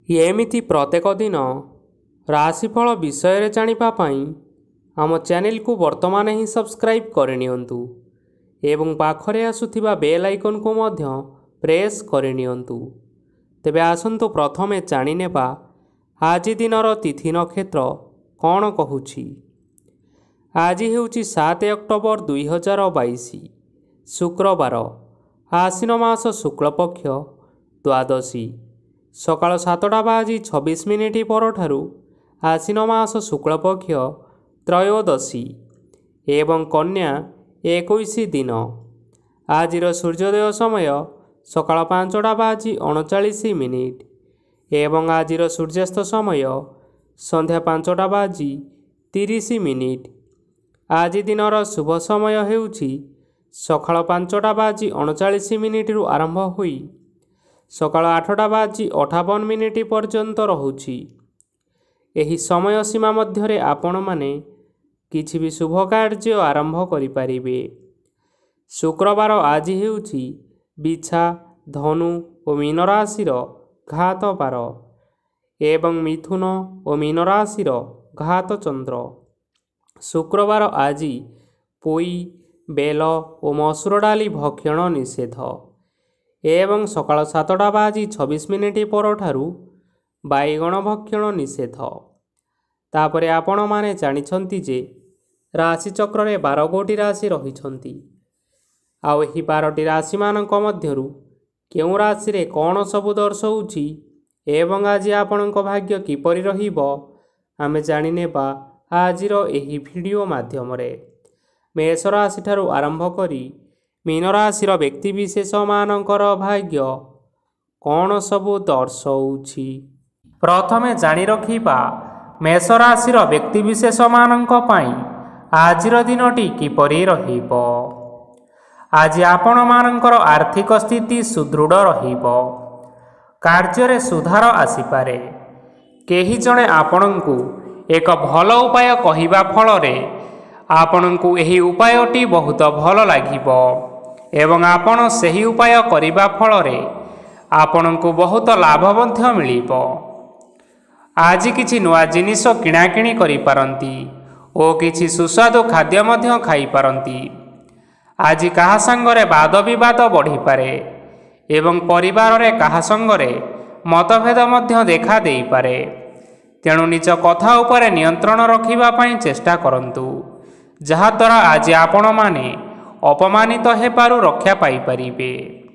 ଏମିତି ପ୍ରତ୍ୟେକ ଦିନ ରାଶିଫଳ ବିଷୟରେ ଜାଣିବା ପାଇଁ ଆମ ଚ୍ୟାନେଲକୁ ବର୍ତ୍ତମାନ ହିଁ ସବସ୍କ୍ରାଇବ୍ କରିନିଅନ୍ତୁ ଏବଂ ପାଖରେ ଆସୁଥିବା ବେଲ୍ ଆଇକନ୍କୁ ମଧ୍ୟ ପ୍ରେସ୍ କରିନିଅନ୍ତୁ। ତେବେ ଆସନ୍ତୁ ପ୍ରଥମେ ଜାଣିନେବା ଆଜି ଦିନର ତିଥି ନକ୍ଷତ୍ର କ'ଣ କହୁଛି। ଆଜି ହେଉଛି 7 ଅକ୍ଟୋବର 2022 ଶୁକ୍ରବାର, ଆଶ୍ୱିନ ମାସ ଶୁକ୍ଳପକ୍ଷ ଦ୍ୱାଦଶୀ, ସକାଳ 7:26 ପରଠାରୁ ଆଶ୍ୱିନ ମାସ ଶୁକ୍ଳପକ୍ଷ ତ୍ରୟୋଦଶୀ ଏବଂ କନ୍ୟା 21 ଦିନ। ଆଜିର ସୂର୍ଯ୍ୟୋଦୟ ସମୟ ସକାଳ 5:39 ଏବଂ ଆଜିର ସୂର୍ଯ୍ୟାସ୍ତ ସମୟ ସନ୍ଧ୍ୟା 5:30। ଆଜି ଦିନର ଶୁଭ ସମୟ ହେଉଛି ସକାଳ 5:39 ଆରମ୍ଭ ହୋଇ ସକାଳ 8:58 ପର୍ଯ୍ୟନ୍ତ ରହୁଛି। ଏହି ସମୟ ସୀମା ମଧ୍ୟରେ ଆପଣମାନେ କିଛି ବି ଶୁଭ କାର୍ଯ୍ୟ ଆରମ୍ଭ କରିପାରିବେ। ଶୁକ୍ରବାର ଆଜି ହେଉଛି ବିଛା, ଧନୁ ଓ ମୀନ ରାଶିର ଘାତ ବାର ଏବଂ ମିଥୁନ ଓ ମୀନ ରାଶିର ଘାତ ଚନ୍ଦ୍ର। ଶୁକ୍ରବାର ଆଜି ପୋଇ, ବେଲ ଓ ମସୁର ଡାଲି ଭକ୍ଷଣ ନିଷେଧ ଏବଂ ସକାଳ 7:26 ପରଠାରୁ ବାଇଗଣ ଭକ୍ଷଣ ନିଷେଧ। ତାପରେ ଆପଣମାନେ ଜାଣିଛନ୍ତି ଯେ ରାଶିଚକ୍ରରେ 12 ଗୋଟି ରାଶି ରହିଛନ୍ତି। ଆଉ ଏହି 12ଟି ରାଶିମାନଙ୍କ ମଧ୍ୟରୁ କେଉଁ ରାଶିରେ କ'ଣ ସବୁ ଦର୍ଶାଉଛି ଏବଂ ଆଜି ଆପଣଙ୍କ ଭାଗ୍ୟ କିପରି ରହିବ ଆମେ ଜାଣିନେବା ଆଜିର ଏହି ଭିଡ଼ିଓ ମାଧ୍ୟମରେ। ମେଷ ରାଶିଠାରୁ ଆରମ୍ଭ କରି ମୀନ ରାଶିର ବ୍ୟକ୍ତିବିଶେଷମାନଙ୍କର ଭାଗ୍ୟ କ'ଣ ସବୁ ଦର୍ଶାଉଛି। ପ୍ରଥମେ ଜାଣି ରଖିବା ମେଷ ରାଶିର ବ୍ୟକ୍ତିବିଶେଷମାନଙ୍କ ପାଇଁ ଆଜିର ଦିନଟି କିପରି ରହିବ। ଆଜି ଆପଣମାନଙ୍କର ଆର୍ଥିକ ସ୍ଥିତି ସୁଦୃଢ଼ ରହିବ। କାର୍ଯ୍ୟରେ ସୁଧାର ଆସିପାରେ। କେହି ଜଣେ ଆପଣଙ୍କୁ ଏକ ଭଲ ଉପାୟ କହିବା ଫଳରେ ଆପଣଙ୍କୁ ଏହି ଉପାୟଟି ବହୁତ ଭଲ ଲାଗିବ ଏବଂ ଆପଣ ସେହି ଉପାୟ କରିବା ଫଳରେ ଆପଣଙ୍କୁ ବହୁତ ଲାଭ ମଧ୍ୟ ମିଳିବ। ଆଜି କିଛି ନୂଆ ଜିନିଷ କିଣାକିଣି କରିପାରନ୍ତି ଓ କିଛି ସୁସ୍ୱାଦୁ ଖାଦ୍ୟ ମଧ୍ୟ ଖାଇପାରନ୍ତି। ଆଜି କାହା ସାଙ୍ଗରେ ବାଦ ବିବାଦ ବଢ଼ିପାରେ ଏବଂ ପରିବାରରେ କାହା ସଙ୍ଗରେ ମତଭେଦ ମଧ୍ୟ ଦେଖା ଦେଇପାରେ। ତେଣୁ ନିଜ କଥା ଉପରେ ନିୟନ୍ତ୍ରଣ ରଖିବା ପାଇଁ ଚେଷ୍ଟା କରନ୍ତୁ, ଯାହାଦ୍ୱାରା ଆଜି ଆପଣମାନେ ଅପମାନିତ ହେବାରୁ ରକ୍ଷା ପାଇପାରିବେ।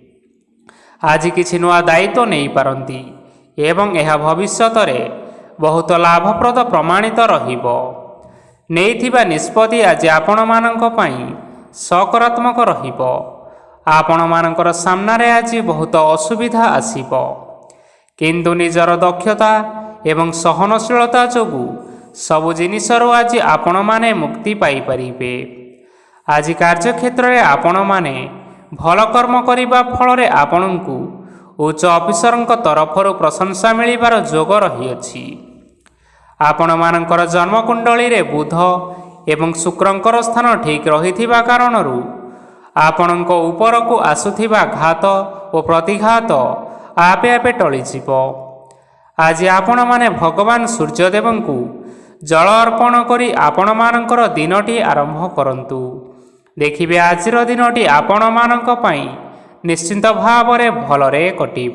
ଆଜି କିଛି ନୂଆ ଦାୟିତ୍ୱ ନେଇପାରନ୍ତି ଏବଂ ଏହା ଭବିଷ୍ୟତରେ ବହୁତ ଲାଭପ୍ରଦ ପ୍ରମାଣିତ ରହିବ। ନେଇଥିବା ନିଷ୍ପତ୍ତି ଆଜି ଆପଣମାନଙ୍କ ପାଇଁ ସକାରାତ୍ମକ ରହିବ। ଆପଣମାନଙ୍କର ସାମ୍ନାରେ ଆଜି ବହୁତ ଅସୁବିଧା ଆସିବ, କିନ୍ତୁ ନିଜର ଦକ୍ଷତା ଏବଂ ସହନଶୀଳତା ଯୋଗୁଁ ସବୁ ଜିନିଷରୁ ଆଜି ଆପଣମାନେ ମୁକ୍ତି ପାଇପାରିବେ। ଆଜି କାର୍ଯ୍ୟକ୍ଷେତ୍ରରେ ଆପଣମାନେ ଭଲ କର୍ମ କରିବା ଫଳରେ ଆପଣଙ୍କୁ ଉଚ୍ଚ ଅଫିସରଙ୍କ ତରଫରୁ ପ୍ରଶଂସା ମିଳିବାର ଯୋଗ ରହିଅଛି। ଆପଣମାନଙ୍କର ଜନ୍ମକୁଣ୍ଡଳୀରେ ବୁଧ ଏବଂ ଶୁକ୍ରଙ୍କର ସ୍ଥାନ ଠିକ୍ ରହିଥିବା କାରଣରୁ ଆପଣଙ୍କ ଉପରକୁ ଆସୁଥିବା ଘାତ ଓ ପ୍ରତିଘାତ ଆପେ ଆପେ ଟଳିଯିବ। ଆଜି ଆପଣମାନେ ଭଗବାନ ସୂର୍ଯ୍ୟଦେବଙ୍କୁ ଜଳ ଅର୍ପଣ କରି ଆପଣମାନଙ୍କର ଦିନଟି ଆରମ୍ଭ କରନ୍ତୁ। ଦେଖିବେ ଆଜିର ଦିନଟି ଆପଣମାନଙ୍କ ପାଇଁ ନିଶ୍ଚିନ୍ତ ଭାବରେ ଭଲରେ କଟିବ।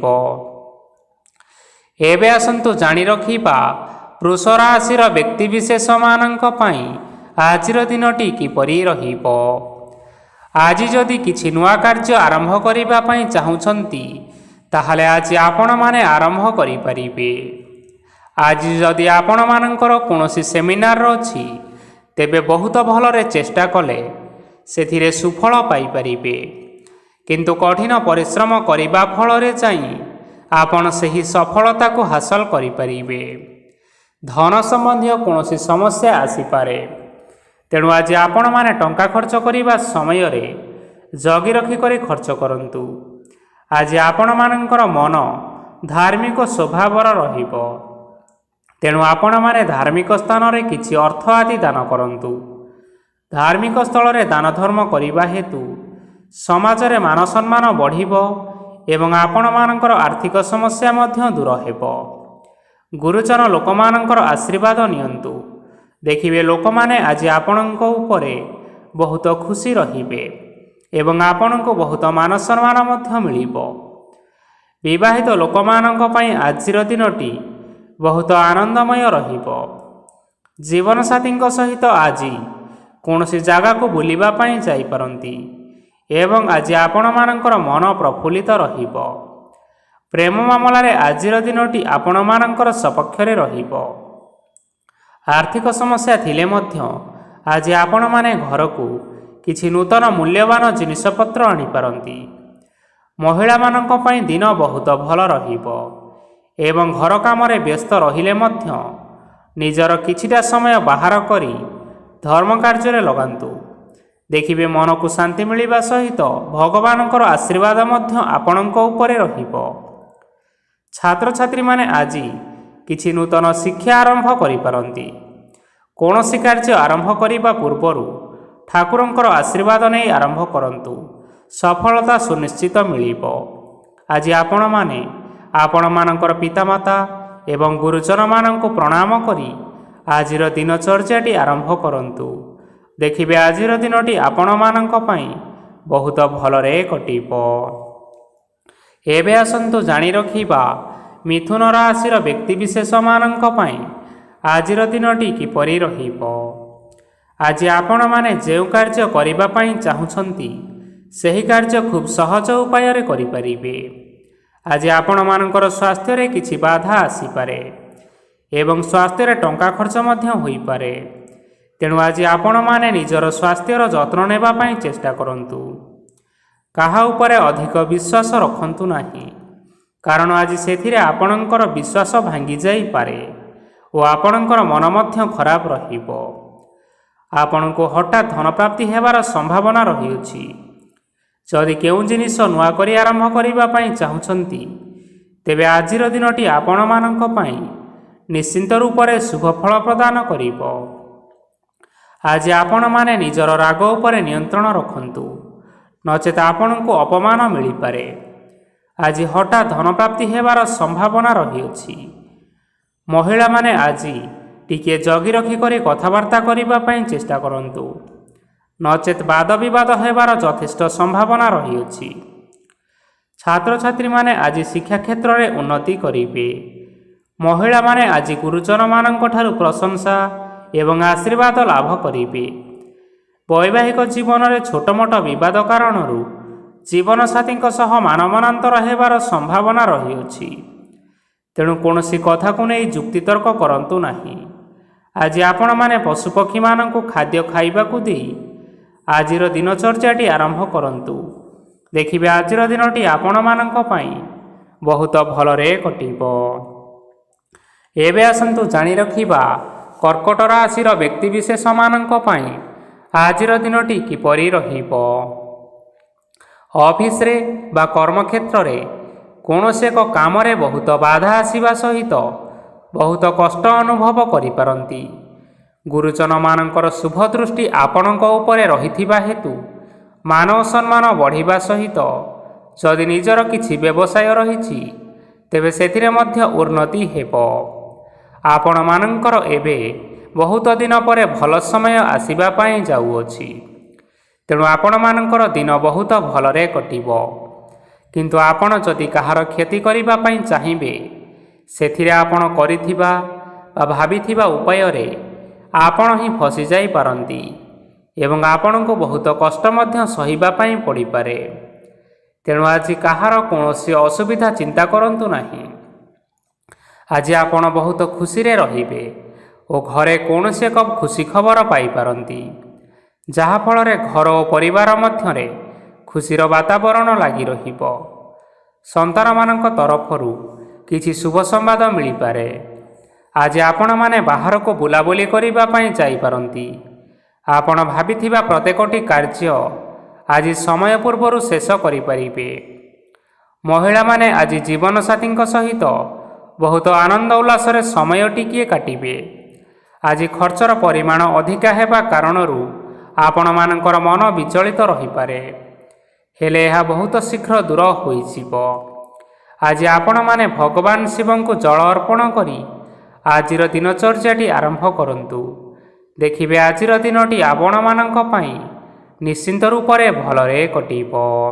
ଏବେ ଆସନ୍ତୁ ଜାଣି ରଖିବା ବୃଷ ରାଶିର ବ୍ୟକ୍ତିବିଶେଷମାନଙ୍କ ପାଇଁ ଆଜିର ଦିନଟି କିପରି ରହିବ। ଆଜି ଯଦି କିଛି ନୂଆ କାର୍ଯ୍ୟ ଆରମ୍ଭ କରିବା ପାଇଁ ଚାହୁଁଛନ୍ତି ତାହେଲେ ଆଜି ଆପଣମାନେ ଆରମ୍ଭ କରିପାରିବେ। ଆଜି ଯଦି ଆପଣମାନଙ୍କର କୌଣସି ସେମିନାର ଅଛି ତେବେ ବହୁତ ଭଲରେ ଚେଷ୍ଟା କଲେ ସେଥିରେ ସୁଫଳ ପାଇପାରିବେ, କିନ୍ତୁ କଠିନ ପରିଶ୍ରମ କରିବା ଫଳରେ ଯାଇ ଆପଣ ସେହି ସଫଳତାକୁ ହାସଲ କରିପାରିବେ। ଧନ ସମ୍ବନ୍ଧୀୟ କୌଣସି ସମସ୍ୟା ଆସିପାରେ, ତେଣୁ ଆଜି ଆପଣମାନେ ଟଙ୍କା ଖର୍ଚ୍ଚ କରିବା ସମୟରେ ଜଗି ରଖି କରି ଖର୍ଚ୍ଚ କରନ୍ତୁ। ଆଜି ଆପଣମାନଙ୍କର ମନ ଧାର୍ମିକ ସ୍ୱଭାବର ରହିବ, ତେଣୁ ଆପଣମାନେ ଧାର୍ମିକ ସ୍ଥାନରେ କିଛି ଅର୍ଥ ଆଦି ଦାନ କରନ୍ତୁ। ଧାର୍ମିକ ସ୍ଥଳରେ ଦାନ ଧର୍ମ କରିବା ହେତୁ ସମାଜରେ ମାନ ସମ୍ମାନ ବଢ଼ିବ ଏବଂ ଆପଣମାନଙ୍କର ଆର୍ଥିକ ସମସ୍ୟା ମଧ୍ୟ ଦୂର ହେବ। ଗୁରୁଜନ ଲୋକମାନଙ୍କର ଆଶୀର୍ବାଦ ନିଅନ୍ତୁ। ଦେଖିବେ ଲୋକମାନେ ଆଜି ଆପଣଙ୍କ ଉପରେ ବହୁତ ଖୁସି ରହିବେ ଏବଂ ଆପଣଙ୍କୁ ବହୁତ ମାନ ସମ୍ମାନ ମଧ୍ୟ ମିଳିବ। ବିବାହିତ ଲୋକମାନଙ୍କ ପାଇଁ ଆଜିର ଦିନଟି ବହୁତ ଆନନ୍ଦମୟ ରହିବ। ଜୀବନସାଥୀଙ୍କ ସହିତ ଆଜି କୌଣସି ଜାଗାକୁ ବୁଲିବା ପାଇଁ ଯାଇପାରନ୍ତି ଏବଂ ଆଜି ଆପଣମାନଙ୍କର ମନ ପ୍ରଫୁଲ୍ଲିତ ରହିବ। ପ୍ରେମ ମାମଲାରେ ଆଜିର ଦିନଟି ଆପଣମାନଙ୍କର ସପକ୍ଷରେ ରହିବ। ଆର୍ଥିକ ସମସ୍ୟା ଥିଲେ ମଧ୍ୟ ଆଜି ଆପଣମାନେ ଘରକୁ କିଛି ନୂତନ ମୂଲ୍ୟବାନ ଜିନିଷପତ୍ର ଆଣିପାରନ୍ତି। ମହିଳାମାନଙ୍କ ପାଇଁ ଦିନ ବହୁତ ଭଲ ରହିବ ଏବଂ ଘର କାମରେ ବ୍ୟସ୍ତ ରହିଲେ ମଧ୍ୟ ନିଜର କିଛିଟା ସମୟ ବାହାର କରି ଧର୍ମ କାର୍ଯ୍ୟରେ ଲଗାନ୍ତୁ। ଦେଖିବେ ମନକୁ ଶାନ୍ତି ମିଳିବା ସହିତ ଭଗବାନଙ୍କର ଆଶୀର୍ବାଦ ମଧ୍ୟ ଆପଣଙ୍କ ଉପରେ ରହିବ। ଛାତ୍ରଛାତ୍ରୀମାନେ ଆଜି କିଛି ନୂତନ ଶିକ୍ଷା ଆରମ୍ଭ କରିପାରନ୍ତି। କୌଣସି କାର୍ଯ୍ୟ ଆରମ୍ଭ କରିବା ପୂର୍ବରୁ ଠାକୁରଙ୍କର ଆଶୀର୍ବାଦ ନେଇ ଆରମ୍ଭ କରନ୍ତୁ। ସଫଳତା ସୁନିଶ୍ଚିତ ମିଳିବ। ଆଜି ଆପଣମାନେ ଆପଣମାନଙ୍କର ପିତାମାତା ଏବଂ ଗୁରୁଜନମାନଙ୍କୁ ପ୍ରଣାମ କରି ଆଜିର ଦିନଚର୍ଯ୍ୟାଟି ଆରମ୍ଭ କରନ୍ତୁ। ଦେଖିବେ ଆଜିର ଦିନଟି ଆପଣମାନଙ୍କ ପାଇଁ ବହୁତ ଭଲରେ କଟିବ। ଏବେ ଆସନ୍ତୁ ଜାଣି ରଖିବା ମିଥୁନ ରାଶିର ବ୍ୟକ୍ତିବିଶେଷମାନଙ୍କ ପାଇଁ ଆଜିର ଦିନଟି କିପରି ରହିବ। ଆଜି ଆପଣମାନେ ଯେଉଁ କାର୍ଯ୍ୟ କରିବା ପାଇଁ ଚାହୁଁଛନ୍ତି ସେହି କାର୍ଯ୍ୟ ଖୁବ୍ ସହଜ ଉପାୟରେ କରିପାରିବେ। ଆଜି ଆପଣମାନଙ୍କର ସ୍ୱାସ୍ଥ୍ୟରେ କିଛି ବାଧା ଆସିପାରେ ଏବଂ ସ୍ୱାସ୍ଥ୍ୟରେ ଟଙ୍କା ଖର୍ଚ୍ଚ ମଧ୍ୟ ହୋଇପାରେ। ତେଣୁ ଆଜି ଆପଣମାନେ ନିଜର ସ୍ୱାସ୍ଥ୍ୟର ଯତ୍ନ ନେବା ପାଇଁ ଚେଷ୍ଟା କରନ୍ତୁ। କାହା ଉପରେ ଅଧିକ ବିଶ୍ୱାସ ରଖନ୍ତୁ ନାହିଁ, କାରଣ ଆଜି ସେଥିରେ ଆପଣଙ୍କର ବିଶ୍ୱାସ ଭାଙ୍ଗି ଯାଇପାରେ ଓ ଆପଣଙ୍କର ମନ ମଧ୍ୟ ଖରାପ ରହିବ। ଆପଣଙ୍କୁ ହଠାତ୍ ଧନପ୍ରାପ୍ତି ହେବାର ସମ୍ଭାବନା ରହିଅଛି। ଯଦି କେଉଁ ଜିନିଷ ନୂଆ କରି ଆରମ୍ଭ କରିବା ପାଇଁ ଚାହୁଁଛନ୍ତି ତେବେ ଆଜିର ଦିନଟି ଆପଣମାନଙ୍କ ପାଇଁ ନିଶ୍ଚିନ୍ତ ରୂପରେ ଶୁଭ ଫଳ ପ୍ରଦାନ କରିବ। ଆଜି ଆପଣମାନେ ନିଜର ରାଗ ଉପରେ ନିୟନ୍ତ୍ରଣ ରଖନ୍ତୁ, ନଚେତ୍ ଆପଣଙ୍କୁ ଅପମାନ ମିଳିପାରେ। ଆଜି ହଠାତ୍ ଧନପ୍ରାପ୍ତି ହେବାର ସମ୍ଭାବନା ରହିଅଛି। ମହିଳାମାନେ ଆଜି ଟିକିଏ ଜଗି ରଖି କରି କଥାବାର୍ତ୍ତା କରିବା ପାଇଁ ଚେଷ୍ଟା କରନ୍ତୁ, ନଚେତ୍ ବାଦ ବିବାଦ ହେବାର ଯଥେଷ୍ଟ ସମ୍ଭାବନା ରହିଅଛି। ଛାତ୍ରଛାତ୍ରୀମାନେ ଆଜି ଶିକ୍ଷା କ୍ଷେତ୍ରରେ ଉନ୍ନତି କରିବେ। ମହିଳାମାନେ ଆଜି ଗୁରୁଜନମାନଙ୍କ ଠାରୁ ପ୍ରଶଂସା ଏବଂ ଆଶୀର୍ବାଦ ଲାଭ କରିବେ। ବୈବାହିକ ଜୀବନରେ ଛୋଟମୋଟ ବିବାଦ କାରଣରୁ ଜୀବନସାଥୀଙ୍କ ସହ ମାନମନାନ୍ତର ହେବାର ସମ୍ଭାବନା ରହିଅଛି। ତେଣୁ କୌଣସି କଥାକୁ ନେଇ ଯୁକ୍ତିତର୍କ କରନ୍ତୁ ନାହିଁ। ଆଜି ଆପଣମାନେ ପଶୁପକ୍ଷୀମାନଙ୍କୁ ଖାଦ୍ୟ ଖାଇବାକୁ ଦେଇ ଆଜିର ଦିନଚର୍ଯ୍ୟାଟି ଆରମ୍ଭ କରନ୍ତୁ। ଦେଖିବେ ଆଜିର ଦିନଟି ଆପଣମାନଙ୍କ ପାଇଁ ବହୁତ ଭଲରେ କଟିବ। ଏବେ ଆସନ୍ତୁ ଜାଣି ରଖିବା କର୍କଟ ରାଶିର ବ୍ୟକ୍ତିବିଶେଷମାନଙ୍କ ପାଇଁ ଆଜିର ଦିନଟି କିପରି ରହିବ। ଅଫିସରେ ବା କର୍ମକ୍ଷେତ୍ରରେ କୌଣସି ଏକ କାମରେ ବହୁତ ବାଧା ଆସିବା ସହିତ ବହୁତ କଷ୍ଟ ଅନୁଭବ କରିପାରନ୍ତି। ଗୁରୁଜନମାନଙ୍କର ଶୁଭ ଦୃଷ୍ଟି ଆପଣଙ୍କ ଉପରେ ରହିଥିବା ହେତୁ ମାନ ଓ ସମ୍ମାନ ବଢ଼ିବା ସହିତ ଯଦି ନିଜର କିଛି ବ୍ୟବସାୟ ରହିଛି ତେବେ ସେଥିରେ ମଧ୍ୟ ଉନ୍ନତି ହେବ। ଆପଣମାନଙ୍କର ଏବେ ବହୁତ ଦିନ ପରେ ଭଲ ସମୟ ଆସିବା ପାଇଁ ଯାଉଅଛି। ତେଣୁ ଆପଣମାନଙ୍କର ଦିନ ବହୁତ ଭଲରେ କଟିବ। କିନ୍ତୁ ଆପଣ ଯଦି କାହାର କ୍ଷତି କରିବା ପାଇଁ ଚାହିଁବେ ସେଥିରେ ଆପଣ କରିଥିବା ବା ଭାବିଥିବା ଉପାୟରେ ଆପଣ ହିଁ ଫସିଯାଇପାରନ୍ତି ଏବଂ ଆପଣଙ୍କୁ ବହୁତ କଷ୍ଟ ମଧ୍ୟ ସହିବା ପାଇଁ ପଡ଼ିପାରେ। ତେଣୁ ଆଜି କାହାର କୌଣସି ଅସୁବିଧା ଚିନ୍ତା କରନ୍ତୁ ନାହିଁ। ଆଜି ଆପଣ ବହୁତ ଖୁସିରେ ରହିବେ ଓ ଘରେ କୌଣସି ଏକ ଖୁସି ଖବର ପାଇପାରନ୍ତି, ଯାହାଫଳରେ ଘର ଓ ପରିବାର ମଧ୍ୟରେ ଖୁସିର ବାତାବରଣ ଲାଗି ରହିବ। ସନ୍ତାନମାନଙ୍କ ତରଫରୁ କିଛି ଶୁଭ ସମ୍ବାଦ ମିଳିପାରେ। ଆଜି ଆପଣମାନେ ବାହାରକୁ ବୁଲାବୁଲି କରିବା ପାଇଁ ଯାଇପାରନ୍ତି। ଆପଣ ଭାବିଥିବା ପ୍ରତ୍ୟେକଟି କାର୍ଯ୍ୟ ଆଜି ସମୟ ପୂର୍ବରୁ ଶେଷ କରିପାରିବେ। ମହିଳାମାନେ ଆଜି ଜୀବନସାଥୀଙ୍କ ସହିତ ବହୁତ ଆନନ୍ଦ ଉଲ୍ଲାସରେ ସମୟ ଟିକିଏ କାଟିବେ। ଆଜି ଖର୍ଚ୍ଚର ପରିମାଣ ଅଧିକା ହେବା କାରଣରୁ ଆପଣମାନଙ୍କର ମନ ବିଚଳିତ ରହିପାରେ, ହେଲେ ଏହା ବହୁତ ଶୀଘ୍ର ଦୂର ହୋଇଯିବ। ଆଜି ଆପଣମାନେ ଭଗବାନ ଶିବଙ୍କୁ ଜଳ ଅର୍ପଣ କରି ଆଜିର ଦିନଚର୍ଯ୍ୟାଟି ଆରମ୍ଭ କରନ୍ତୁ। ଦେଖିବେ ଆଜିର ଦିନଟି ଆପଣମାନଙ୍କ ପାଇଁ ନିଶ୍ଚିନ୍ତ ରୂପରେ ଭଲରେ କଟିବ।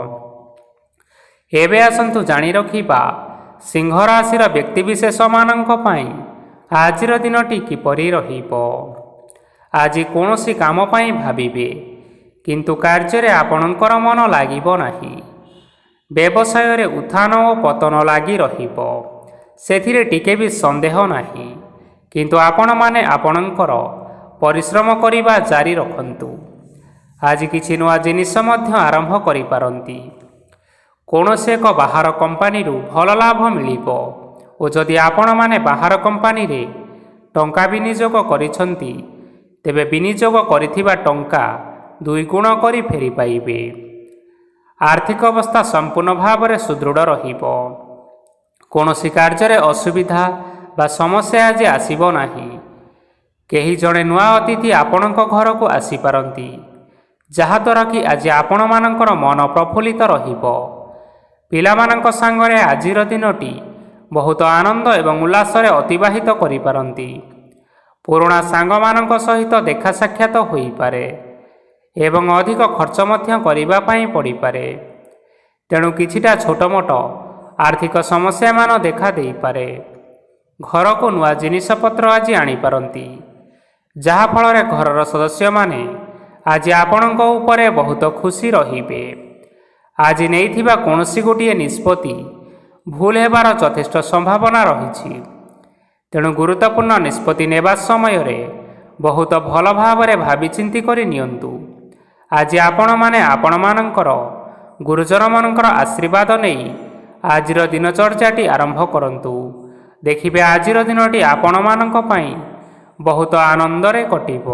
ଏବେ ଆସନ୍ତୁ ଜାଣି ରଖିବା ସିଂହ ରାଶିର ବ୍ୟକ୍ତିବିଶେଷମାନଙ୍କ ପାଇଁ ଆଜିର ଦିନଟି କିପରି ରହିବ। ଆଜି କୌଣସି କାମ ପାଇଁ ଭାବିବେ, କିନ୍ତୁ କାର୍ଯ୍ୟରେ ଆପଣଙ୍କର ମନ ଲାଗିବ ନାହିଁ। ବ୍ୟବସାୟରେ ଉତ୍ଥାନ ଓ ପତନ ଲାଗି ରହିବ, ସେଥିରେ ଟିକେ ବି ସନ୍ଦେହ ନାହିଁ। କିନ୍ତୁ ଆପଣମାନେ ଆପଣଙ୍କର ପରିଶ୍ରମ କରିବା ଜାରି ରଖନ୍ତୁ। ଆଜି କିଛି ନୂଆ ଜିନିଷ ମଧ୍ୟ ଆରମ୍ଭ କରିପାରନ୍ତି। କୌଣସି ଏକ ବାହାର କମ୍ପାନୀରୁ ଭଲ ଲାଭ ମିଳିବ ଓ ଯଦି ଆପଣମାନେ ବାହାର କମ୍ପାନୀରେ ଟଙ୍କା ବିନିଯୋଗ କରିଛନ୍ତି, ତେବେ ବିନିଯୋଗ କରିଥିବା ଟଙ୍କା 2 ଗୁଣ କରି ଫେରି ପାଇବେ। ଆର୍ଥିକ ଅବସ୍ଥା ସମ୍ପୂର୍ଣ୍ଣ ଭାବରେ ସୁଦୃଢ଼ ରହିବ। କୌଣସି କାର୍ଯ୍ୟରେ ଅସୁବିଧା ବା ସମସ୍ୟା ଆଜି ଆସିବ ନାହିଁ। କେହି ଜଣେ ନୂଆ ଅତିଥି ଆପଣଙ୍କ ଘରକୁ ଆସିପାରନ୍ତି, ଯାହାଦ୍ୱାରା କି ଆଜି ଆପଣମାନଙ୍କର ମନ ପ୍ରଫୁଲ୍ଲିତ ରହିବ। ପିଲାମାନଙ୍କ ସାଙ୍ଗରେ ଆଜିର ଦିନଟି ବହୁତ ଆନନ୍ଦ ଏବଂ ଉଲ୍ଲାସରେ ଅତିବାହିତ କରିପାରନ୍ତି। ପୁରୁଣା ସାଙ୍ଗମାନଙ୍କ ସହିତ ଦେଖା ସାକ୍ଷାତ ହୋଇପାରେ ଏବଂ ଅଧିକ ଖର୍ଚ୍ଚ ମଧ୍ୟ କରିବା ପାଇଁ ପଡ଼ିପାରେ। ତେଣୁ କିଛିଟା ଛୋଟମୋଟ ଆର୍ଥିକ ସମସ୍ୟାମାନ ଦେଖା ଦେଇପାରେ। ଘରକୁ ନୂଆ ଜିନିଷପତ୍ର ଆଜି ଆଣିପାରନ୍ତି, ଯାହାଫଳରେ ଘରର ସଦସ୍ୟମାନେ ଆଜି ଆପଣଙ୍କ ଉପରେ ବହୁତ ଖୁସି ରହିବେ। ଆଜି ନେଇଥିବା କୌଣସି ଗୋଟିଏ ନିଷ୍ପତ୍ତି ଭୁଲ ହେବାର ଯଥେଷ୍ଟ ସମ୍ଭାବନା ରହିଛି। ତେଣୁ ଗୁରୁତ୍ୱପୂର୍ଣ୍ଣ ନିଷ୍ପତ୍ତି ନେବା ସମୟରେ ବହୁତ ଭଲ ଭାବରେ ଭାବିଚିନ୍ତି କରି ନିଅନ୍ତୁ। ଆଜି ଆପଣମାନେ ଆପଣମାନଙ୍କର ଗୁରୁଜନମାନଙ୍କର ଆଶୀର୍ବାଦ ନେଇ ଆଜିର ଦିନଚର୍ଯ୍ୟାଟି ଆରମ୍ଭ କରନ୍ତୁ। ଦେଖିବେ ଆଜିର ଦିନଟି ଆପଣମାନଙ୍କ ପାଇଁ ବହୁତ ଆନନ୍ଦରେ କଟିବ।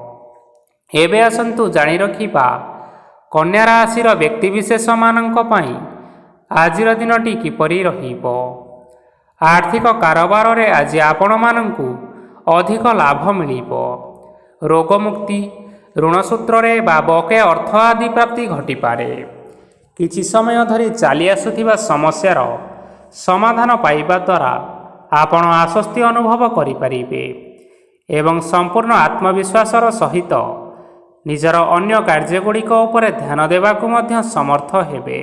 ଏବେ ଆସନ୍ତୁ ଜାଣି ରଖିବା କନ୍ୟା ରାଶିର ବ୍ୟକ୍ତିବିଶେଷମାନଙ୍କ ପାଇଁ ଆଜିର ଦିନଟି କିପରି ରହିବ। ଆର୍ଥିକ କାରବାରରେ ଆଜି ଆପଣମାନଙ୍କୁ ଅଧିକ ଲାଭ ମିଳିବ। ରୋଗମୁକ୍ତି, ଋଣ ସୂତ୍ରରେ ବା ବକେୟା ଅର୍ଥ ଆଦି ପ୍ରାପ୍ତି ଘଟିପାରେ। କିଛି ସମୟ ଧରି ଚାଲି ଆସୁଥିବା ସମସ୍ୟାର ସମାଧାନ ପାଇବା ଦ୍ୱାରା ଆପଣ ଆଶ୍ୱସ୍ତି ଅନୁଭବ କରିପାରିବେ ଏବଂ ସମ୍ପୂର୍ଣ୍ଣ ଆତ୍ମବିଶ୍ୱାସର ସହିତ ନିଜର ଅନ୍ୟ କାର୍ଯ୍ୟଗୁଡ଼ିକ ଉପରେ ଧ୍ୟାନ ଦେବାକୁ ମଧ୍ୟ ସମର୍ଥ ହେବେ।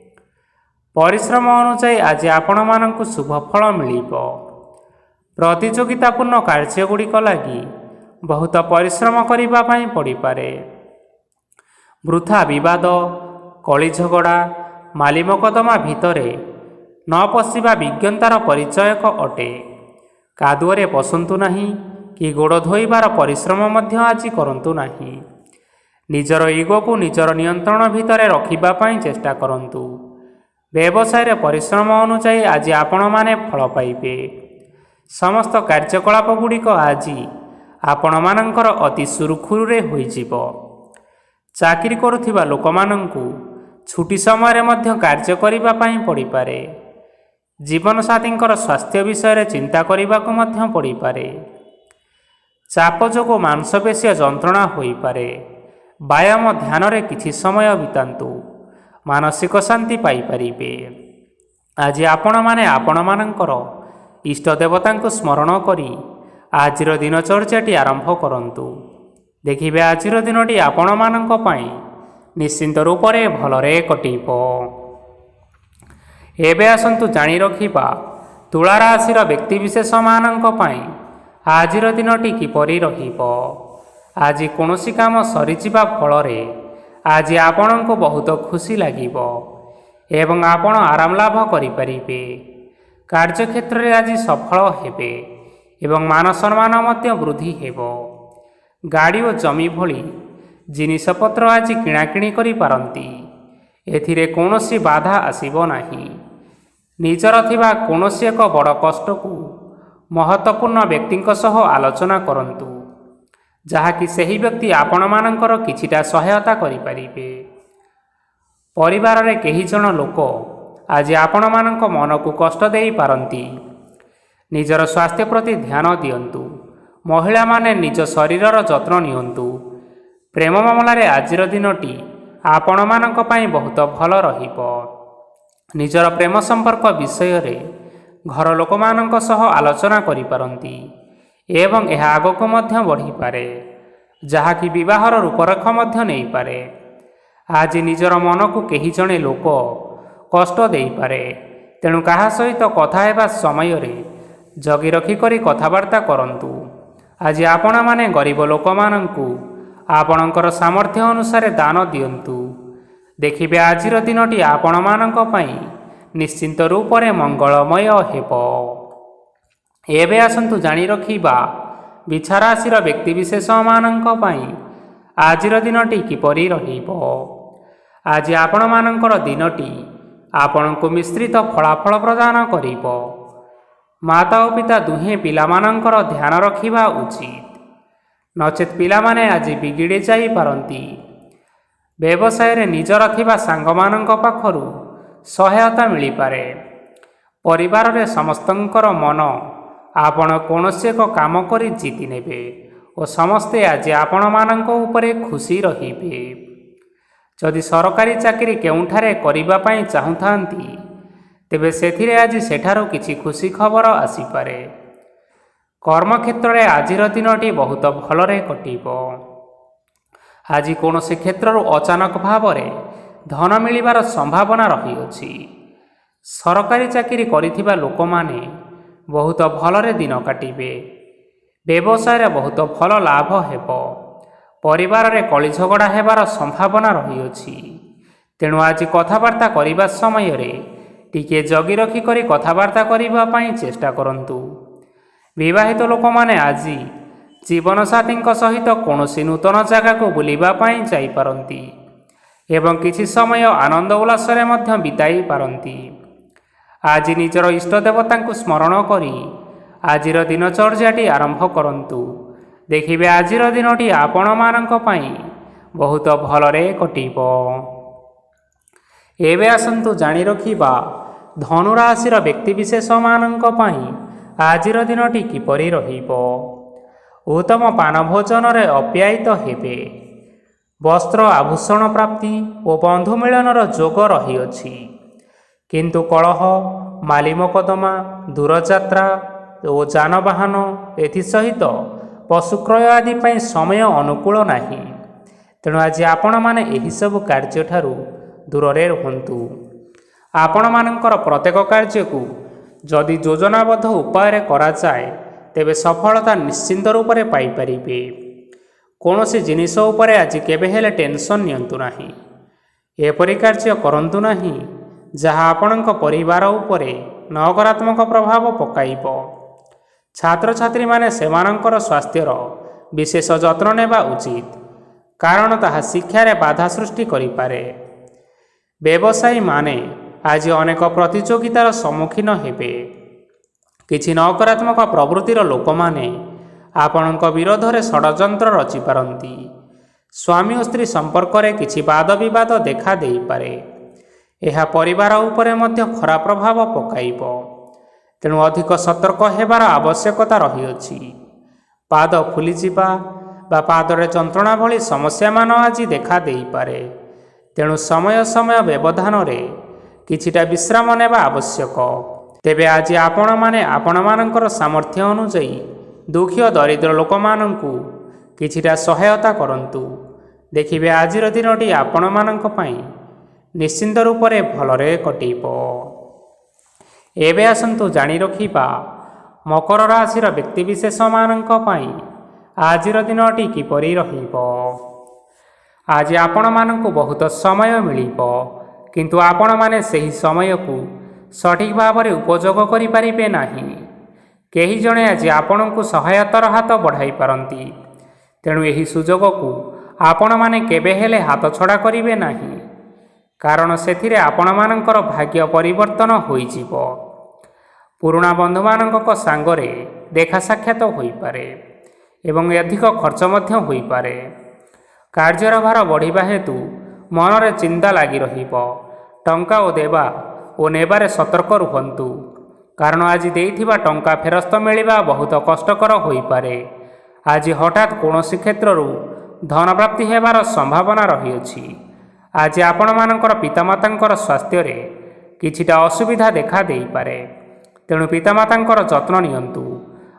ପରିଶ୍ରମ ଅନୁଯାୟୀ ଆଜି ଆପଣମାନଙ୍କୁ ଶୁଭ ଫଳ ମିଳିବ। ପ୍ରତିଯୋଗିତାପୂର୍ଣ୍ଣ କାର୍ଯ୍ୟଗୁଡ଼ିକ ଲାଗି ବହୁତ ପରିଶ୍ରମ କରିବା ପାଇଁ ପଡ଼ିପାରେ। ବୃଥା ବିବାଦ, କଳି ଝଗଡ଼ା, ମାଲି ମକଦ୍ଦମା ଭିତରେ ନ ପଶିବା ବିଜ୍ଞତାର ପରିଚୟକ ଅଟେ। କାଦୁଅରେ ପଶନ୍ତୁ ନାହିଁ କି ଗୋଡ଼ ଧୋଇବାର ପରିଶ୍ରମ ମଧ୍ୟ ଆଜି କରନ୍ତୁ ନାହିଁ। ନିଜର ଇଗୋକୁ ନିଜର ନିୟନ୍ତ୍ରଣ ଭିତରେ ରଖିବା ପାଇଁ ଚେଷ୍ଟା କରନ୍ତୁ। ବ୍ୟବସାୟରେ ପରିଶ୍ରମ ଅନୁଯାୟୀ ଆଜି ଆପଣମାନେ ଫଳ ପାଇବେ। ସମସ୍ତ କାର୍ଯ୍ୟକଳାପଗୁଡ଼ିକ ଆଜି ଆପଣମାନଙ୍କର ଅତି ସୁରୁଖୁରୁରେ ହୋଇଯିବ। ଚାକିରି କରୁଥିବା ଲୋକମାନଙ୍କୁ ଛୁଟି ସମୟରେ ମଧ୍ୟ କାର୍ଯ୍ୟ କରିବା ପାଇଁ ପଡ଼ିପାରେ। ଜୀବନସାଥୀଙ୍କର ସ୍ୱାସ୍ଥ୍ୟ ବିଷୟରେ ଚିନ୍ତା କରିବାକୁ ମଧ୍ୟ ପଡ଼ିପାରେ। ଚାପ ଯୋଗୁଁ ମାଂସପେଶୀୟ ଯନ୍ତ୍ରଣା ହୋଇପାରେ। ବ୍ୟାୟାମ ଧ୍ୟାନରେ କିଛି ସମୟ ବିତାନ୍ତୁ, ମାନସିକ ଶାନ୍ତି ପାଇପାରିବେ। ଆଜି ଆପଣମାନେ ଆପଣମାନଙ୍କର ଇଷ୍ଟ ଦେବତାଙ୍କୁ ସ୍ମରଣ କରି ଆଜିର ଦିନଚର୍ଯ୍ୟାଟି ଆରମ୍ଭ କରନ୍ତୁ। ଦେଖିବେ ଆଜିର ଦିନଟି ଆପଣମାନଙ୍କ ପାଇଁ ନିଶ୍ଚିନ୍ତ ରୂପରେ ଭଲରେ କଟିବ। ଏବେ ଆସନ୍ତୁ ଜାଣି ରଖିବା ତୁଳା ରାଶିର ବ୍ୟକ୍ତିବିଶେଷମାନଙ୍କ ପାଇଁ ଆଜିର ଦିନଟି କିପରି ରହିବ। ଆଜି କୌଣସି କାମ ସରିଯିବା ଫଳରେ ଆଜି ଆପଣଙ୍କୁ ବହୁତ ଖୁସି ଲାଗିବ ଏବଂ ଆପଣ ଆରାମ ଲାଭ କରିପାରିବେ। କାର୍ଯ୍ୟକ୍ଷେତ୍ରରେ ଆଜି ସଫଳ ହେବେ ଏବଂ ମାନ ସମ୍ମାନ ମଧ୍ୟ ବୃଦ୍ଧି ହେବ। ଗାଡ଼ି ଓ ଜମି ଭଳି ଜିନିଷପତ୍ର ଆଜି କିଣାକିଣି କରିପାରନ୍ତି। ଏଥିରେ କୌଣସି ବାଧା ଆସିବ ନାହିଁ। ନିଜର ଥିବା କୌଣସି ଏକ ବଡ଼ କଷ୍ଟକୁ ମହତ୍ତ୍ୱପୂର୍ଣ୍ଣ ବ୍ୟକ୍ତିଙ୍କ ସହ ଆଲୋଚନା କରନ୍ତୁ, ଯାହାକି ସେହି ବ୍ୟକ୍ତି ଆପଣମାନଙ୍କର କିଛିଟା ସହାୟତା କରିପାରିବେ। ପରିବାରରେ କେହି ଜଣ ଲୋକ ଆଜି ଆପଣମାନଙ୍କ ମନକୁ କଷ୍ଟ ଦେଇପାରନ୍ତି। ନିଜର ସ୍ୱାସ୍ଥ୍ୟ ପ୍ରତି ଧ୍ୟାନ ଦିଅନ୍ତୁ। ମହିଳାମାନେ ନିଜ ଶରୀରର ଯତ୍ନ ନିଅନ୍ତୁ। ପ୍ରେମ ମାମଲାରେ ଆଜିର ଦିନଟି ଆପଣମାନଙ୍କ ପାଇଁ ବହୁତ ଭଲ ରହିବ। ନିଜର ପ୍ରେମ ସମ୍ପର୍କ ବିଷୟରେ ଘର ଲୋକମାନଙ୍କ ସହ ଆଲୋଚନା କରିପାରନ୍ତି ଏବଂ ଏହା ଆଗକୁ ମଧ୍ୟ ବଢ଼ିପାରେ, ଯାହାକି ବିବାହର ରୂପରେଖ ମଧ୍ୟ ନେଇପାରେ। ଆଜି ନିଜର ମନକୁ କେହି ଜଣେ ଲୋକ କଷ୍ଟ ଦେଇପାରେ, ତେଣୁ କାହା ସହିତ କଥା ହେବା ସମୟରେ ଜଗି ରଖିକରି କଥାବାର୍ତ୍ତା କରନ୍ତୁ। ଆଜି ଆପଣମାନେ ଗରିବ ଲୋକମାନଙ୍କୁ ଆପଣଙ୍କର ସାମର୍ଥ୍ୟ ଅନୁସାରେ ଦାନ ଦିଅନ୍ତୁ। ଦେଖିବେ ଆଜିର ଦିନଟି ଆପଣମାନଙ୍କ ପାଇଁ ନିଶ୍ଚିନ୍ତ ରୂପରେ ମଙ୍ଗଳମୟ ହେବ। ଏବେ ଆସନ୍ତୁ ଜାଣି ରଖିବା ବିଛା ରାଶିର ବ୍ୟକ୍ତିବିଶେଷମାନଙ୍କ ପାଇଁ ଆଜିର ଦିନଟି କିପରି ରହିବ। ଆଜି ଆପଣମାନଙ୍କର ଦିନଟି ଆପଣଙ୍କୁ ମିଶ୍ରିତ ଫଳାଫଳ ପ୍ରଦାନ କରିବ। ମାତା ଓ ପିତା ଦୁହେଁ ପିଲାମାନଙ୍କର ଧ୍ୟାନ ରଖିବା ଉଚିତ, ନଚେତ୍ ପିଲାମାନେ ଆଜି ବିଗିଡ଼ି ଯାଇପାରନ୍ତି। ବ୍ୟବସାୟରେ ନିଜର ଥିବା ସାଙ୍ଗମାନଙ୍କ ପାଖରୁ ସହାୟତା ମିଳିପାରେ। ପରିବାରରେ ସମସ୍ତଙ୍କର ମନ ଆପଣ କୌଣସି ଏକ କାମ କରି ଜିତି ନେବେ ଓ ସମସ୍ତେ ଆଜି ଆପଣମାନଙ୍କ ଉପରେ ଖୁସି ରହିବେ। ଯଦି ସରକାରୀ ଚାକିରି କେଉଁଠାରେ କରିବା ପାଇଁ ଚାହୁଁଥାନ୍ତି, ତେବେ ସେଥିରେ ଆଜି ସେଠାରୁ କିଛି ଖୁସି ଖବର ଆସିପାରେ। କର୍ମକ୍ଷେତ୍ରରେ ଆଜିର ଦିନଟି ବହୁତ ଭଲରେ କଟିବ। ଆଜି କୌଣସି କ୍ଷେତ୍ରରୁ ଅଚାନକ ଭାବରେ ଧନ ମିଳିବାର ସମ୍ଭାବନା ରହିଅଛି। ସରକାରୀ ଚାକିରି କରିଥିବା ଲୋକମାନେ ବହୁତ ଭଲରେ ଦିନ କାଟିବେ। ବ୍ୟବସାୟରେ ବହୁତ ଭଲ ଲାଭ ହେବ। ପରିବାରରେ କଳି ଝଗଡ଼ା ହେବାର ସମ୍ଭାବନା ରହିଅଛି, ତେଣୁ ଆଜି କଥାବାର୍ତ୍ତା କରିବା ସମୟରେ ଟିକିଏ ଜଗି ରଖିକରି କଥାବାର୍ତ୍ତା କରିବା ପାଇଁ ଚେଷ୍ଟା କରନ୍ତୁ। ବିବାହିତ ଲୋକମାନେ ଆଜି ଜୀବନସାଥୀଙ୍କ ସହିତ କୌଣସି ନୂତନ ଜାଗାକୁ ବୁଲିବା ପାଇଁ ଯାଇପାରନ୍ତି ଏବଂ କିଛି ସମୟ ଆନନ୍ଦ ଉଲ୍ଲାସରେ ମଧ୍ୟ ବିତାଇ ପାରନ୍ତି। ଆଜି ନିଜର ଇଷ୍ଟ ଦେବତାଙ୍କୁ ସ୍ମରଣ କରି ଆଜିର ଦିନଚର୍ଯ୍ୟାଟି ଆରମ୍ଭ କରନ୍ତୁ। ଦେଖିବେ ଆଜିର ଦିନଟି ଆପଣମାନଙ୍କ ପାଇଁ ବହୁତ ଭଲରେ କଟିବ। ଏବେ ଆସନ୍ତୁ ଜାଣି ରଖିବା ଧନୁ ରାଶିର ବ୍ୟକ୍ତିବିଶେଷମାନଙ୍କ ପାଇଁ ଆଜିର ଦିନଟି କିପରି ରହିବ। ଉତ୍ତମ ପାନ ଭୋଜନରେ ଅପ୍ୟାୟିତ ହେବେ। ବସ୍ତ୍ର ଆଭୂଷଣ ପ୍ରାପ୍ତି ଓ ବନ୍ଧୁ ମିଳନର ଯୋଗ ରହିଅଛି, କିନ୍ତୁ କଳହ, ମାଲି ମକଦ୍ଦମା, ଦୂରଯାତ୍ରା ଓ ଯାନବାହନ ଏଥିସହିତ ପଶୁକ୍ରୟ ଆଦି ପାଇଁ ସମୟ ଅନୁକୂଳ ନାହିଁ। ତେଣୁ ଆଜି ଆପଣମାନେ ଏହିସବୁ କାର୍ଯ୍ୟଠାରୁ ଦୂରରେ ରୁହନ୍ତୁ। ଆପଣମାନଙ୍କର ପ୍ରତ୍ୟେକ କାର୍ଯ୍ୟକୁ ଯଦି ଯୋଜନାବଦ୍ଧ ଉପାୟରେ କରାଯାଏ, ତେବେ ସଫଳତା ନିଶ୍ଚିନ୍ତ ରୂପରେ ପାଇପାରିବେ। କୌଣସି ଜିନିଷ ଉପରେ ଆଜି କେବେ ହେଲେ ଟେନସନ୍ ନିଅନ୍ତୁ ନାହିଁ। ଏପରି କାର୍ଯ୍ୟ କରନ୍ତୁ ନାହିଁ ଯାହା ଆପଣଙ୍କ ପରିବାର ଉପରେ ନକାରାତ୍ମକ ପ୍ରଭାବ ପକାଇବ। ଛାତ୍ରଛାତ୍ରୀମାନେ ସେମାନଙ୍କର ସ୍ୱାସ୍ଥ୍ୟର ବିଶେଷ ଯତ୍ନ ନେବା ଉଚିତ, କାରଣ ତାହା ଶିକ୍ଷାରେ ବାଧା ସୃଷ୍ଟି କରିପାରେ। ବ୍ୟବସାୟୀମାନେ ଆଜି ଅନେକ ପ୍ରତିଯୋଗିତାର ସମ୍ମୁଖୀନ ହେବେ। କିଛି ନକାରାତ୍ମକ ପ୍ରବୃତ୍ତିର ଲୋକମାନେ ଆପଣଙ୍କ ବିରୋଧରେ ଷଡ଼ଯନ୍ତ୍ର ରଚିପାରନ୍ତି। ସ୍ୱାମୀ ଓ ସ୍ତ୍ରୀ ସମ୍ପର୍କରେ କିଛି ବାଦବିବାଦ ଦେଖା ଦେଇପାରେ। ଏହା ପରିବାର ଉପରେ ମଧ୍ୟ ଖରାପ ପ୍ରଭାବ ପକାଇବ, ତେଣୁ ଅଧିକ ସତର୍କ ହେବାର ଆବଶ୍ୟକତା ରହିଅଛି। ପାଦ ଫୁଲିଯିବା ବା ପାଦରେ ଯନ୍ତ୍ରଣା ଭଳି ସମସ୍ୟାମାନ ଆଜି ଦେଖା ଦେଇପାରେ, ତେଣୁ ସମୟ ସମୟ ବ୍ୟବଧାନରେ କିଛିଟା ବିଶ୍ରାମ ନେବା ଆବଶ୍ୟକ। ତେବେ ଆଜି ଆପଣମାନେ ଆପଣମାନଙ୍କର ସାମର୍ଥ୍ୟ ଅନୁଯାୟୀ ଦୁଃଖୀ ଓ ଦରିଦ୍ର ଲୋକମାନଙ୍କୁ କିଛିଟା ସହାୟତା କରନ୍ତୁ। ଦେଖିବେ ଆଜିର ଦିନଟି ଆପଣମାନଙ୍କ ପାଇଁ ନିଶ୍ଚିନ୍ତ ରୂପରେ ଭଲରେ କଟିବ। ଏବେ ଆସନ୍ତୁ ଜାଣି ରଖିବା ମକର ରାଶିର ବ୍ୟକ୍ତିବିଶେଷମାନଙ୍କ ପାଇଁ ଆଜିର ଦିନଟି କିପରି ରହିବ। ଆଜି ଆପଣମାନଙ୍କୁ ବହୁତ ସମୟ ମିଳିବ, କିନ୍ତୁ ଆପଣମାନେ ସେହି ସମୟକୁ ସଠିକ୍ ଭାବରେ ଉପଯୋଗ କରିପାରିବେ ନାହିଁ। କେହି ଜଣେ ଆଜି ଆପଣଙ୍କୁ ସହାୟତାର ହାତ ବଢ଼ାଇ ପାରନ୍ତି, ତେଣୁ ଏହି ସୁଯୋଗକୁ ଆପଣମାନେ କେବେ ହେଲେ ହାତଛଡ଼ା କରିବେ ନାହିଁ, କାରଣ ସେଥିରେ ଆପଣମାନଙ୍କର ଭାଗ୍ୟ ପରିବର୍ତ୍ତନ ହୋଇଯିବ। ପୁରୁଣା ବନ୍ଧୁମାନଙ୍କ ସାଙ୍ଗରେ ଦେଖା ସାକ୍ଷାତ ହୋଇପାରେ ଏବଂ ଅଧିକ ଖର୍ଚ୍ଚ ମଧ୍ୟ ହୋଇପାରେ। କାର୍ଯ୍ୟର ଭାର ବଢ଼ିବା ହେତୁ ମନରେ ଚିନ୍ତା ଲାଗି ରହିବ। ଟଙ୍କା ଦେବା ଓ ନେବାରେ ସତର୍କ ରୁହନ୍ତୁ, କାରଣ ଆଜି ଦେଇଥିବା ଟଙ୍କା ଫେରସ୍ତ ମିଳିବା ବହୁତ କଷ୍ଟକର ହୋଇପାରେ। ଆଜି ହଠାତ୍ କୌଣସି କ୍ଷେତ୍ରରୁ ଧନପ୍ରାପ୍ତି ହେବାର ସମ୍ଭାବନା ରହିଅଛି। ଆଜି ଆପଣମାନଙ୍କର ପିତାମାତାଙ୍କର ସ୍ୱାସ୍ଥ୍ୟରେ କିଛିଟା ଅସୁବିଧା ଦେଖା ଦେଇପାରେ, ତେଣୁ ପିତାମାତାଙ୍କର ଯତ୍ନ ନିଅନ୍ତୁ।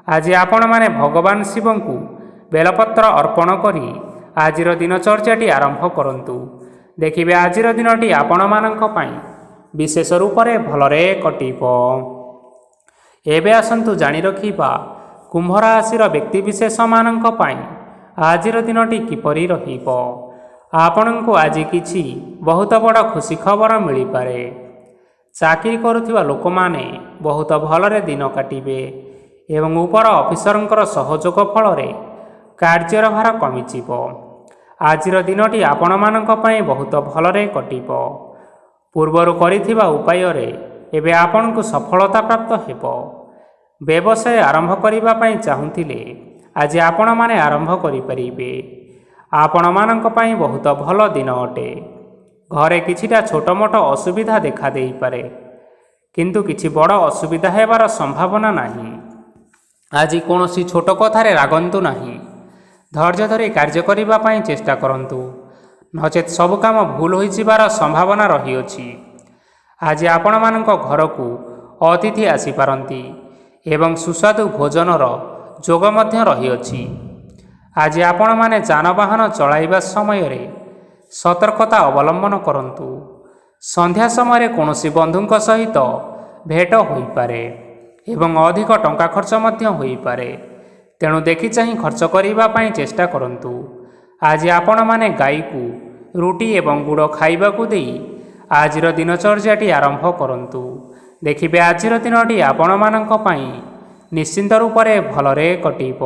ଆଜି ଆପଣମାନେ ଭଗବାନ ଶିବଙ୍କୁ ବେଲପତ୍ର ଅର୍ପଣ କରି ଆଜିର ଦିନଚର୍ଯ୍ୟାଟି ଆରମ୍ଭ କରନ୍ତୁ। ଦେଖିବେ ଆଜିର ଦିନଟି ଆପଣମାନଙ୍କ ପାଇଁ ବିଶେଷ ରୂପରେ ଭଲରେ କଟିବ। ଏବେ ଆସନ୍ତୁ ଜାଣି ରଖିବା କୁମ୍ଭ ରାଶିର ବ୍ୟକ୍ତିବିଶେଷମାନଙ୍କ ପାଇଁ ଆଜିର ଦିନଟି କିପରି ରହିବ। ଆପଣଙ୍କୁ ଆଜି କିଛି ବହୁତ ବଡ଼ ଖୁସି ଖବର ମିଳିପାରେ। ଚାକିରି କରୁଥିବା ଲୋକମାନେ ବହୁତ ଭଲରେ ଦିନ କାଟିବେ ଏବଂ ଉପର ଅଫିସରଙ୍କର ସହଯୋଗ ଫଳରେ କାର୍ଯ୍ୟର ଭାର କମିଯିବ। ଆଜିର ଦିନଟି ଆପଣମାନଙ୍କ ପାଇଁ ବହୁତ ଭଲରେ କଟିବ। ପୂର୍ବରୁ କରିଥିବା ଉପାୟରେ ଏବେ ଆପଣଙ୍କୁ ସଫଳତା ପ୍ରାପ୍ତ ହେବ। ବ୍ୟବସାୟ ଆରମ୍ଭ କରିବା ପାଇଁ ଚାହୁଁଥିଲେ ଆଜି ଆପଣମାନେ ଆରମ୍ଭ କରିପାରିବେ। ଆପଣମାନଙ୍କ ପାଇଁ ବହୁତ ଭଲ ଦିନ ଅଟେ। ଘରେ କିଛିଟା ଛୋଟ ମୋଟ ଅସୁବିଧା ଦେଖାଦେଇପାରେ, କିନ୍ତୁ କିଛି ବଡ଼ ଅସୁବିଧା ହେବାର ସମ୍ଭାବନା ନାହିଁ। ଆଜି କୌଣସି ଛୋଟ କଥାରେ ରାଗନ୍ତୁ ନାହିଁ। ଧୈର୍ଯ୍ୟ ଧରି କାର୍ଯ୍ୟ କରିବା ପାଇଁ ଚେଷ୍ଟା କରନ୍ତୁ, ନଚେତ୍ ସବୁ କାମ ଭୁଲ ହୋଇଯିବାର ସମ୍ଭାବନା ରହିଅଛି। ଆଜି ଆପଣମାନଙ୍କ ଘରକୁ ଅତିଥି ଆସିପାରନ୍ତି ଏବଂ ସୁସ୍ୱାଦୁ ଭୋଜନର ଯୋଗ ମଧ୍ୟ ରହିଅଛି। ଆଜି ଆପଣମାନେ ଯାନବାହନ ଚଳାଇବା ସମୟରେ ସତର୍କତା ଅବଲମ୍ବନ କରନ୍ତୁ। ସନ୍ଧ୍ୟା ସମୟରେ କୌଣସି ବନ୍ଧୁଙ୍କ ସହିତ ଭେଟ ହୋଇପାରେ ଏବଂ ଅଧିକ ଟଙ୍କା ଖର୍ଚ୍ଚ ମଧ୍ୟ ହୋଇପାରେ। ତେଣୁ ଦେଖିଚାହିଁ ଖର୍ଚ୍ଚ କରିବା ପାଇଁ ଚେଷ୍ଟା କରନ୍ତୁ। ଆଜି ଆପଣମାନେ ଗାଈକୁ ରୁଟି ଏବଂ ଗୁଡ଼ ଖାଇବାକୁ ଦେଇ ଆଜିର ଦିନଚର୍ଯ୍ୟାଟି ଆରମ୍ଭ କରନ୍ତୁ। ଦେଖିବେ ଆଜିର ଦିନଟି ଆପଣମାନଙ୍କ ପାଇଁ ନିଶ୍ଚିନ୍ତ ରୂପରେ ଭଲରେ କଟିବ।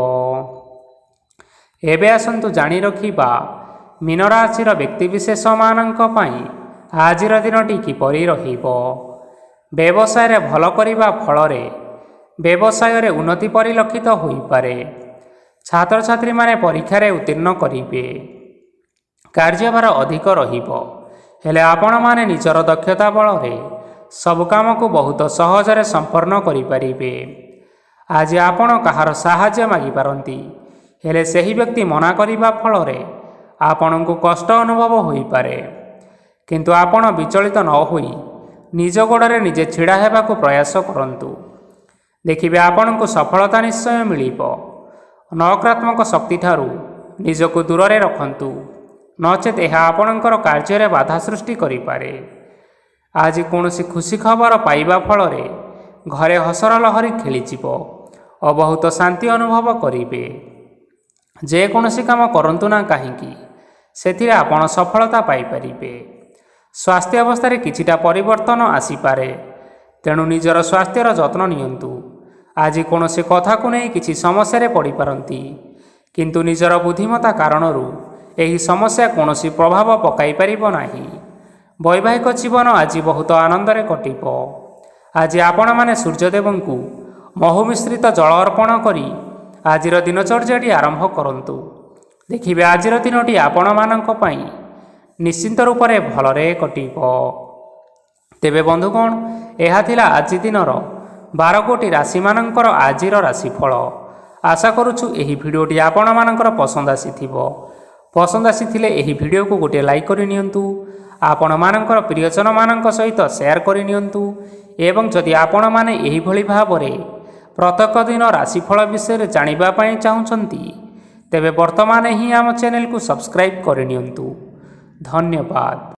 ଏବେ ଆସନ୍ତୁ ଜାଣି ରଖିବା ମୀନ ରାଶିର ବ୍ୟକ୍ତିବିଶେଷମାନଙ୍କ ପାଇଁ ଆଜିର ଦିନଟି କିପରି ରହିବ। ବ୍ୟବସାୟରେ ଭଲ କରିବା ଫଳରେ ବ୍ୟବସାୟରେ ଉନ୍ନତି ପରିଲକ୍ଷିତ ହୋଇପାରେ। ଛାତ୍ରଛାତ୍ରୀମାନେ ପରୀକ୍ଷାରେ ଉତ୍ତୀର୍ଣ୍ଣ କରିବେ। କାର୍ଯ୍ୟଭାର ଅଧିକ ରହିବ, ହେଲେ ଆପଣମାନେ ନିଜର ଦକ୍ଷତା ବଳରେ ସବୁ କାମକୁ ବହୁତ ସହଜରେ ସମ୍ପନ୍ନ କରିପାରିବେ। ଆଜି ଆପଣ କାହାର ସାହାଯ୍ୟ ମାଗିପାରନ୍ତି, ହେଲେ ସେହି ବ୍ୟକ୍ତି ମନା କରିବା ଫଳରେ ଆପଣଙ୍କୁ କଷ୍ଟ ଅନୁଭବ ହୋଇପାରେ। କିନ୍ତୁ ଆପଣ ବିଚଳିତ ନ ହୋଇ ନିଜ ଗୋଡ଼ରେ ନିଜେ ଛିଡ଼ା ହେବାକୁ ପ୍ରୟାସ କରନ୍ତୁ। ଦେଖିବେ ଆପଣଙ୍କୁ ସଫଳତା ନିଶ୍ଚୟ ମିଳିବ। ନକାରାତ୍ମକ ଶକ୍ତିଠାରୁ ନିଜକୁ ଦୂରରେ ରଖନ୍ତୁ, ନଚେତ୍ ଏହା ଆପଣଙ୍କର କାର୍ଯ୍ୟରେ ବାଧା ସୃଷ୍ଟି କରିପାରେ। ଆଜି କୌଣସି ଖୁସି ଖବର ପାଇବା ଫଳରେ ଘରେ ହସର ଲହରୀ ଖେଳିଯିବ ଓ ବହୁତ ଶାନ୍ତି ଅନୁଭବ କରିବେ। ଯେକୌଣସି କାମ କରନ୍ତୁ ନା କାହିଁକି, ସେଥିରେ ଆପଣ ସଫଳତା ପାଇପାରିବେ। ସ୍ୱାସ୍ଥ୍ୟ ଅବସ୍ଥାରେ କିଛିଟା ପରିବର୍ତ୍ତନ ଆସିପାରେ, ତେଣୁ ନିଜର ସ୍ୱାସ୍ଥ୍ୟର ଯତ୍ନ ନିଅନ୍ତୁ। ଆଜି କୌଣସି କଥାକୁ ନେଇ କିଛି ସମସ୍ୟାରେ ପଡ଼ିପାରନ୍ତି, କିନ୍ତୁ ନିଜର ବୁଦ୍ଧିମତ୍ତା କାରଣରୁ ଏହି ସମସ୍ୟା କୌଣସି ପ୍ରଭାବ ପକାଇପାରିବ ନାହିଁ। ବୈବାହିକ ଜୀବନ ଆଜି ବହୁତ ଆନନ୍ଦରେ କଟିବ। ଆଜି ଆପଣମାନେ ସୂର୍ଯ୍ୟଦେବଙ୍କୁ ମହୁ ମିଶ୍ରିତ ଜଳ ଅର୍ପଣ କରି ଆଜିର ଦିନଚର୍ଯ୍ୟାଟି ଆରମ୍ଭ କରନ୍ତୁ। ଦେଖିବେ ଆଜିର ଦିନଟି ଆପଣମାନଙ୍କ ପାଇଁ ନିଶ୍ଚିନ୍ତ ରୂପରେ ଭଲରେ କଟିବ। ତେବେ ବନ୍ଧୁଗଣ, ଏହା ଥିଲା ଆଜି ଦିନର 12 ଗୋଟି ରାଶିମାନଙ୍କର ଆଜିର ରାଶିଫଳ। ଆଶା କରୁଛୁ ଏହି ଭିଡ଼ିଓଟି ଆପଣମାନଙ୍କର ପସନ୍ଦ ଆସିଥିବ। ପସନ୍ଦ ଆସିଥିଲେ ଏହି ଭିଡ଼ିଓକୁ ଗୋଟିଏ ଲାଇକ୍ କରିନିଅନ୍ତୁ। ଆପଣମାନଙ୍କର ପ୍ରିୟଜନମାନଙ୍କ ସହିତ ସେୟାର କରିନିଅନ୍ତୁ ଏବଂ ଯଦି ଆପଣମାନେ ଏହିଭଳି ଭାବରେ ପ୍ରତ୍ୟେକ ଦିନ ରାଶିଫଳ ବିଷୟରେ ଜାଣିବା ପାଇଁ ଚାହୁଁଛନ୍ତି, ତେବେ ବର୍ତ୍ତମାନ ହିଁ ଆମ ଚ୍ୟାନେଲକୁ ସବସ୍କ୍ରାଇବ୍ କରିନିଅନ୍ତୁ। ଧନ୍ୟବାଦ।